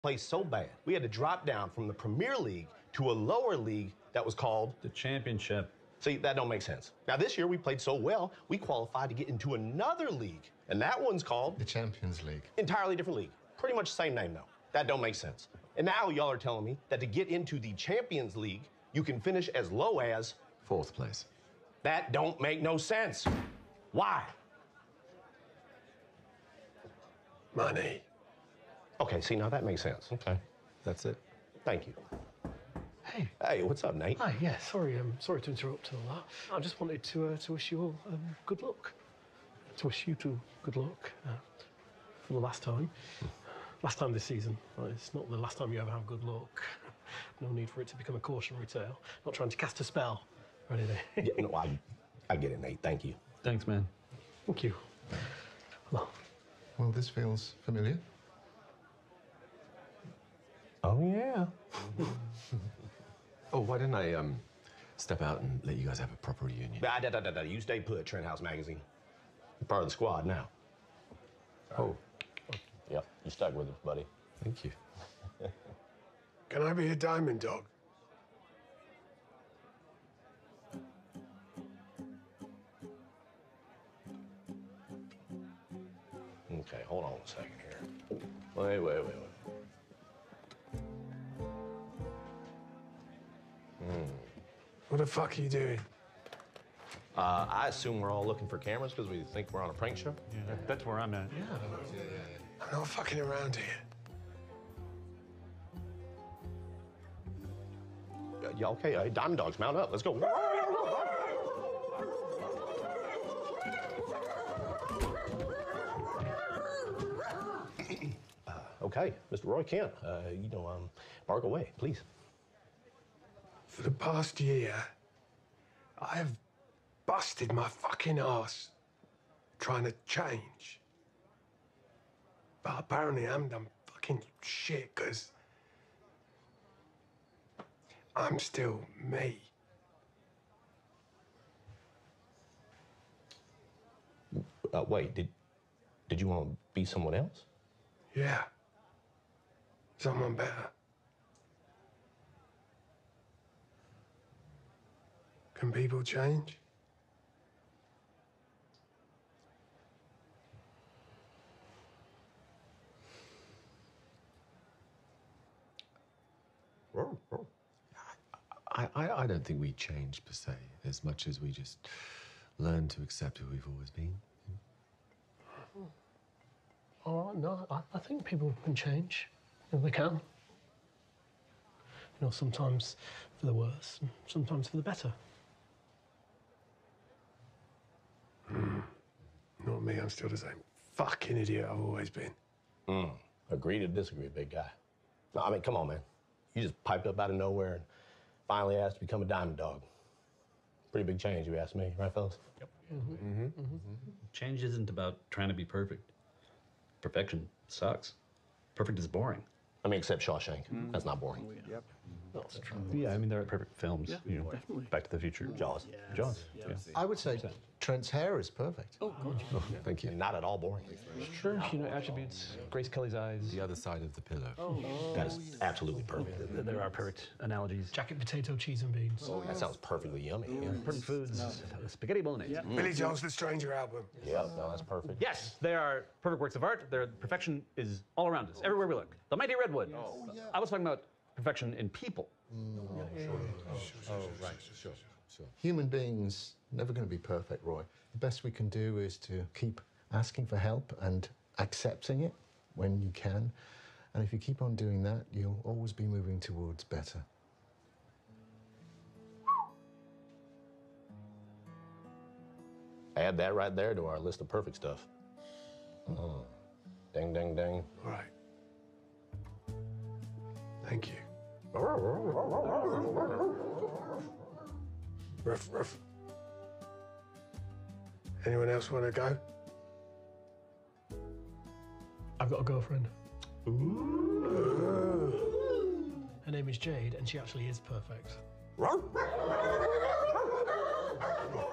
Played so bad, we had to drop down from the Premier League to a lower league that was called the Championship. See, that don't make sense. Now, this year we played so well, we qualified to get into another league, and that one's called the Champions League. Entirely different league. Pretty much the same name, though. That don't make sense. And now y'all are telling me that to get into the Champions League, you can finish as low as 4th place. That don't make no sense. Why? Money. Okay, see, now that makes sense. Okay, that's it. Thank you. Hey. Hey, what's up, Nate? Hi, yeah, sorry to interrupt all that. I just wanted to wish you all good luck. To wish you two good luck for the last time. Last time this season. It's not the last time you ever have good luck. No need for it to become a cautionary tale. Not trying to cast a spell or anything. Yeah, no, I get it, Nate. Thank you. Thanks, man. Thank you. Well, this feels familiar. Oh, yeah. Oh, why didn't I step out and let you guys have a proper reunion? You stay put, Trent House Magazine. You're part of the squad now. Oh. Yep, you stuck with us, buddy. Thank you. Can I be a diamond dog? Okay, hold on a second here. Wait. What the fuck are you doing? I assume we're all looking for cameras because we think we're on a prank show? Yeah, that's where I'm at. I'm not fucking around here. Yeah, okay, Diamond Dogs, mount up. Let's go. Okay, Mr. Roy Kent, bark away, please. For the past year, I have busted my fucking ass trying to change. But apparently I haven't done fucking shit, because I'm still me. Wait, did you want to be someone else? Yeah. Someone better. Can people change? I don't think we change per se, as much as we just learn to accept who we've always been. Oh, no, I think people can change. They can. You know, sometimes for the worse, and sometimes for the better. Not me, I'm still the same fucking idiot I've always been. Agree to disagree, big guy. No, I mean, come on, man. You just piped up out of nowhere and finally asked to become a diamond dog. Pretty big change, you ask me, right, fellas? Yep. Change isn't about trying to be perfect. Perfection sucks. Perfect is boring. I mean, except Shawshank. That's not boring. Oh, yeah. Yep. That's true. Yeah, I mean, there are perfect films. Yeah, you know, definitely. Back to the Future. Jaws. Jaws. Yeah. I would say Trent's hair is perfect. Oh, God. Oh, thank you. Not at all boring. Sure, you know, attributes. Grace Kelly's eyes. The other side of the pillow. That is absolutely perfect. There are perfect analogies. Jacket, potato, cheese and beans. That sounds perfectly yummy. Yeah, Perfect foods. Spaghetti bolognese. Yeah. Billy Joel's The Stranger album. Yeah, no, that's perfect. Yes, they are perfect works of art. Their perfection is all around us, everywhere we look. The mighty redwood. I was talking about perfection in people. Sure. Human beings never going to be perfect, Roy. The best we can do is to keep asking for help and accepting it when you can. And if you keep on doing that, you'll always be moving towards better. Add that right there to our list of perfect stuff. Ding, ding, ding. All right. Thank you. Ruff, ruff. Anyone else want to go? I've got a girlfriend. Her name is Jade, and she actually is perfect.